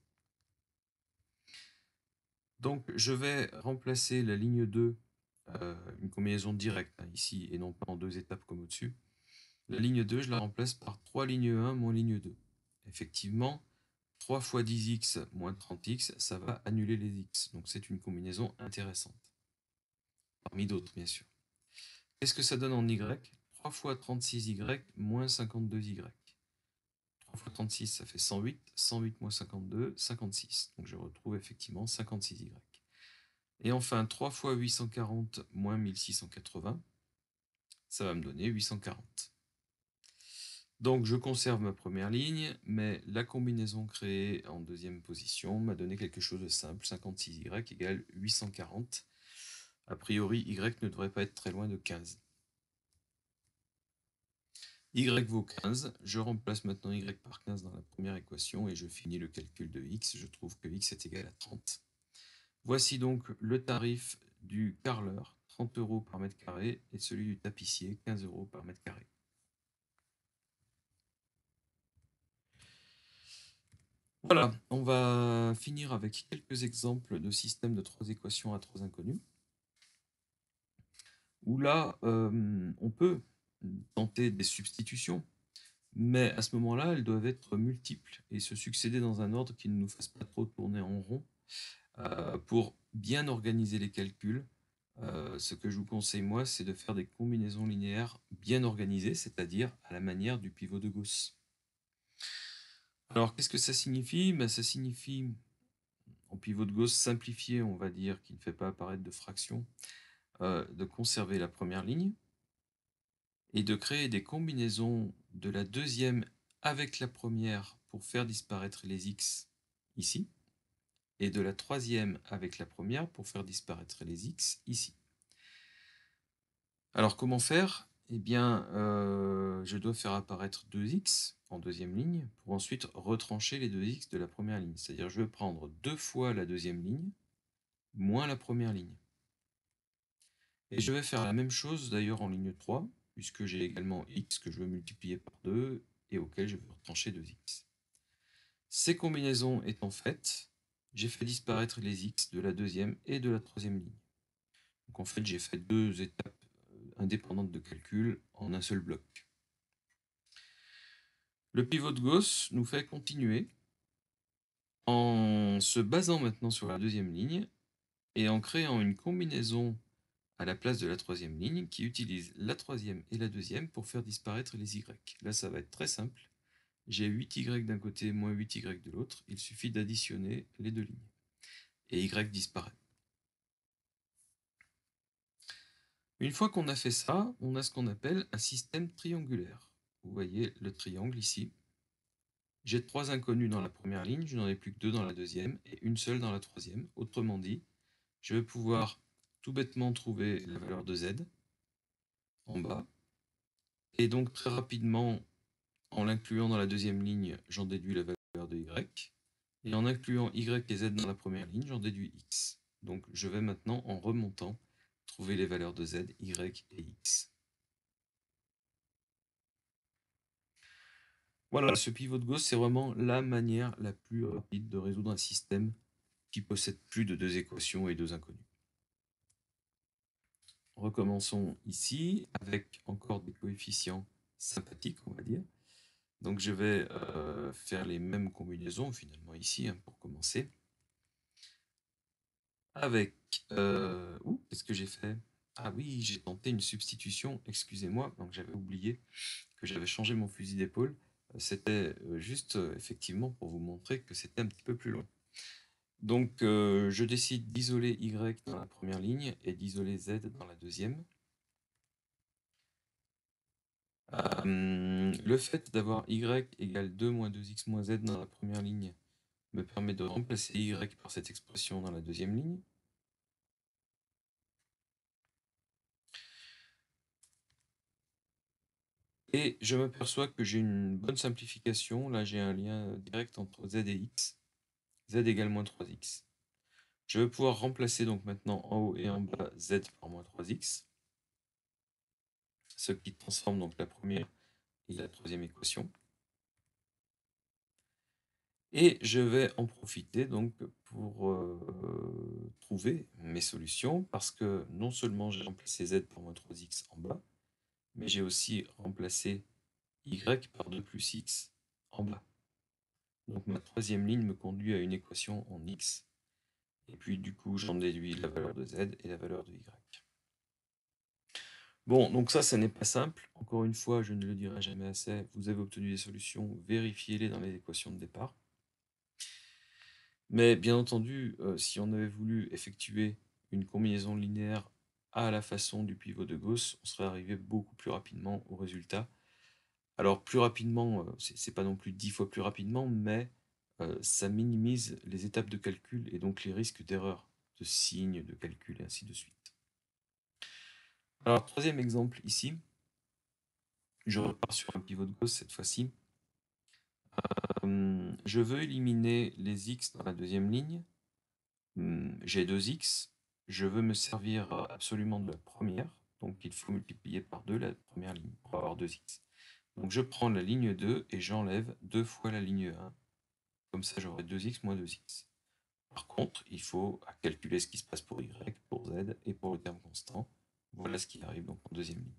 S1: Donc je vais remplacer la ligne deux, euh, une combinaison directe hein, ici, et non pas en deux étapes comme au-dessus. La ligne deux, je la remplace par trois ligne un moins ligne deux. Effectivement, trois fois dix x moins trente x, ça va annuler les x. Donc c'est une combinaison intéressante. Parmi d'autres, bien sûr. Qu'est-ce que ça donne en y? trois fois trente-six y moins cinquante-deux y. trois fois trente-six, ça fait cent huit. cent huit moins cinquante-deux, cinquante-six. Donc je retrouve effectivement cinquante-six y. Et enfin, trois fois huit cent quarante moins mille six cent quatre-vingts, ça va me donner huit cent quarante. Donc je conserve ma première ligne, mais la combinaison créée en deuxième position m'a donné quelque chose de simple, cinquante-six y égale huit cent quarante. A priori, y ne devrait pas être très loin de quinze. Y vaut quinze, je remplace maintenant y par quinze dans la première équation et je finis le calcul de x, je trouve que x est égal à trente. Voici donc le tarif du carreleur, trente euros par mètre carré, et celui du tapissier, quinze euros par mètre carré. Voilà, on va finir avec quelques exemples de systèmes de trois équations à trois inconnus, où là, euh, on peut tenter des substitutions, mais à ce moment-là, elles doivent être multiples et se succéder dans un ordre qui ne nous fasse pas trop tourner en rond. Euh, pour bien organiser les calculs, euh, ce que je vous conseille, moi, c'est de faire des combinaisons linéaires bien organisées, c'est-à-dire à la manière du pivot de Gauss. Alors, qu'est-ce que ça signifie? Ben, ça signifie, en pivot de Gauss simplifié, on va dire, qui ne fait pas apparaître de fraction, euh, de conserver la première ligne et de créer des combinaisons de la deuxième avec la première pour faire disparaître les x ici, et de la troisième avec la première pour faire disparaître les x ici. Alors comment faire? Eh bien, euh, je dois faire apparaître deux x en deuxième ligne pour ensuite retrancher les deux x de la première ligne. C'est-à-dire je vais prendre deux fois la deuxième ligne moins la première ligne. Et je vais faire la même chose d'ailleurs en ligne trois, puisque j'ai également x que je veux multiplier par deux et auquel je veux retrancher deux x. Ces combinaisons étant faites, j'ai fait disparaître les x de la deuxième et de la troisième ligne. Donc en fait, j'ai fait deux étapes indépendantes de calcul en un seul bloc. Le pivot de Gauss nous fait continuer en se basant maintenant sur la deuxième ligne et en créant une combinaison à la place de la troisième ligne qui utilise la troisième et la deuxième pour faire disparaître les y. Là, ça va être très simple. J'ai huit y d'un côté moins huit y de l'autre. Il suffit d'additionner les deux lignes. Et y disparaît. Une fois qu'on a fait ça, on a ce qu'on appelle un système triangulaire. Vous voyez le triangle ici. J'ai trois inconnus dans la première ligne, je n'en ai plus que deux dans la deuxième et une seule dans la troisième. Autrement dit, je vais pouvoir tout bêtement trouver la valeur de z en bas. Et donc très rapidement, en l'incluant dans la deuxième ligne, j'en déduis la valeur de y. Et en incluant y et z dans la première ligne, j'en déduis x. Donc je vais maintenant, en remontant, trouver les valeurs de z, y et x. Voilà, ce pivot de Gauss, c'est vraiment la manière la plus rapide de résoudre un système qui possède plus de deux équations et deux inconnus. Recommençons ici avec encore des coefficients sympathiques, on va dire. Donc je vais euh, faire les mêmes combinaisons finalement ici hein, pour commencer. Avec... Euh, ouh, qu'est-ce que j'ai fait? Ah oui, j'ai tenté une substitution, excusez-moi, donc j'avais oublié que j'avais changé mon fusil d'épaule. C'était juste euh, effectivement pour vous montrer que c'était un petit peu plus loin. Donc euh, je décide d'isoler y dans la première ligne et d'isoler z dans la deuxième. Euh, le fait d'avoir y égale deux moins deux x moins z dans la première ligne me permet de remplacer y par cette expression dans la deuxième ligne. Et je m'aperçois que j'ai une bonne simplification. Là, j'ai un lien direct entre z et x. Z égale moins trois x. Je vais pouvoir remplacer donc maintenant en haut et en bas z par moins trois x. Ce qui transforme donc la première et la troisième équation. Et je vais en profiter donc pour euh, trouver mes solutions parce que non seulement j'ai remplacé z par moins trois x en bas, mais j'ai aussi remplacé y par deux plus x en bas. Donc ma troisième ligne me conduit à une équation en x. Et puis du coup, j'en déduis la valeur de z et la valeur de y. Bon, donc ça, ça n'est pas simple. Encore une fois, je ne le dirai jamais assez. Vous avez obtenu des solutions, vérifiez-les dans les équations de départ. Mais bien entendu, euh, si on avait voulu effectuer une combinaison linéaire à la façon du pivot de Gauss, on serait arrivé beaucoup plus rapidement au résultat. Alors plus rapidement, heu, c'est c'est pas non plus dix fois plus rapidement, mais heu, ça minimise les étapes de calcul et donc les risques d'erreur, de signes, de calcul et ainsi de suite. Alors troisième exemple ici, je repars sur un pivot de Gauss cette fois-ci. Hem, je veux éliminer les x dans la deuxième ligne. Mmh, j'ai deux x, je veux me servir, heu, absolument de la première, donc il faut multiplier par deux la première ligne pour avoir deux x. Donc je prends la ligne deux et j'enlève deux fois la ligne un, comme ça j'aurai deux x moins deux x. Par contre, il faut calculer ce qui se passe pour y, pour z et pour le terme constant. Voilà ce qui arrive donc en deuxième ligne.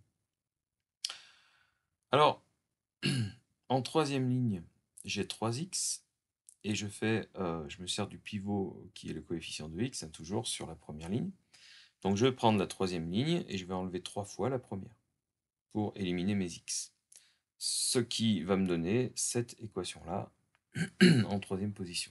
S1: Alors, en troisième ligne, j'ai trois x et je fais, euh, je me sers du pivot qui est le coefficient de x, hein, toujours sur la première ligne. Donc je vais prendre la troisième ligne et je vais enlever trois fois la première pour éliminer mes x. Ce qui va me donner cette équation-là en troisième position.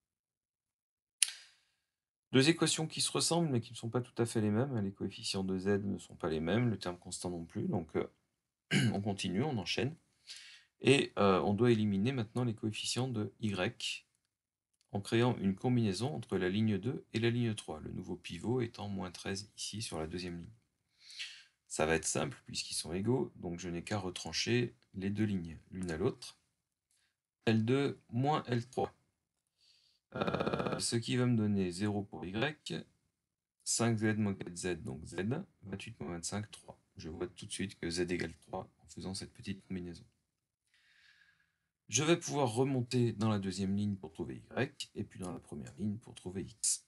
S1: Deux équations qui se ressemblent mais qui ne sont pas tout à fait les mêmes. Les coefficients de z ne sont pas les mêmes, le terme constant non plus. Donc euh, on continue, on enchaîne. Et euh, on doit éliminer maintenant les coefficients de y en créant une combinaison entre la ligne deux et la ligne trois, le nouveau pivot étant moins treize ici sur la deuxième ligne. Ça va être simple puisqu'ils sont égaux, donc je n'ai qu'à retrancher les deux lignes l'une à l'autre. L deux moins L trois. Euh, ce qui va me donner zéro pour y, cinq z moins quatre z, donc z, vingt-huit moins vingt-cinq, trois. Je vois tout de suite que z égale trois en faisant cette petite combinaison. Je vais pouvoir remonter dans la deuxième ligne pour trouver y, et puis dans la première ligne pour trouver x.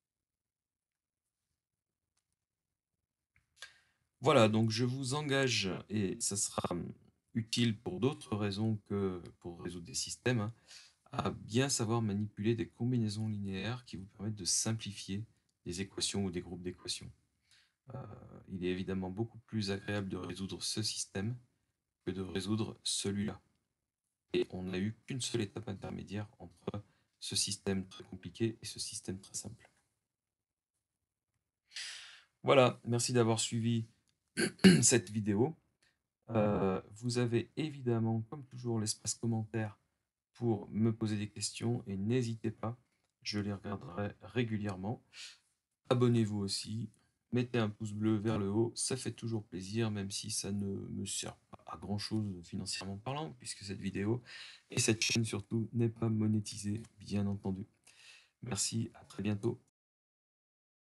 S1: Voilà, donc je vous engage, et ça sera utile pour d'autres raisons que pour résoudre des systèmes, hein, à bien savoir manipuler des combinaisons linéaires qui vous permettent de simplifier des équations ou des groupes d'équations. Euh, il est évidemment beaucoup plus agréable de résoudre ce système que de résoudre celui-là. Et on n'a eu qu'une seule étape intermédiaire entre ce système très compliqué et ce système très simple. Voilà, merci d'avoir suivi cette vidéo. Euh, vous avez évidemment, comme toujours, l'espace commentaire pour me poser des questions et n'hésitez pas, je les regarderai régulièrement. Abonnez-vous aussi, mettez un pouce bleu vers le haut, ça fait toujours plaisir, même si ça ne me sert pas à grand chose financièrement parlant, puisque cette vidéo et cette chaîne surtout n'est pas monétisée, bien entendu. Merci, à très bientôt.